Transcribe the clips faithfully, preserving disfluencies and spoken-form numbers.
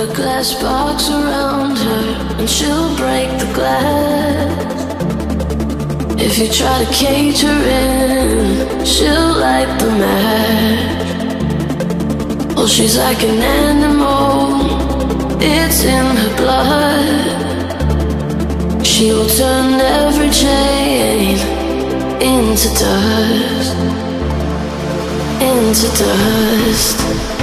a glass box around her and she'll break the glass. If you try to cage her in, she'll light the match. Oh, she's like an animal, it's in her blood. She will turn every chain into dust, into dust,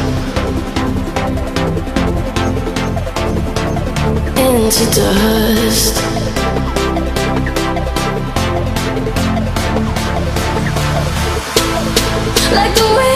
into dust. Like the wind